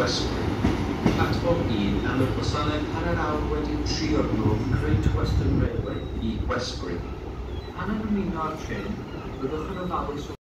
Westbury. Platfform 1 am y gwasanaeth hanner awr wedi 3 o'r gloch Great Western Railway i Westbury. Pan yn ymuno â'r trên, byddwch yn ofalus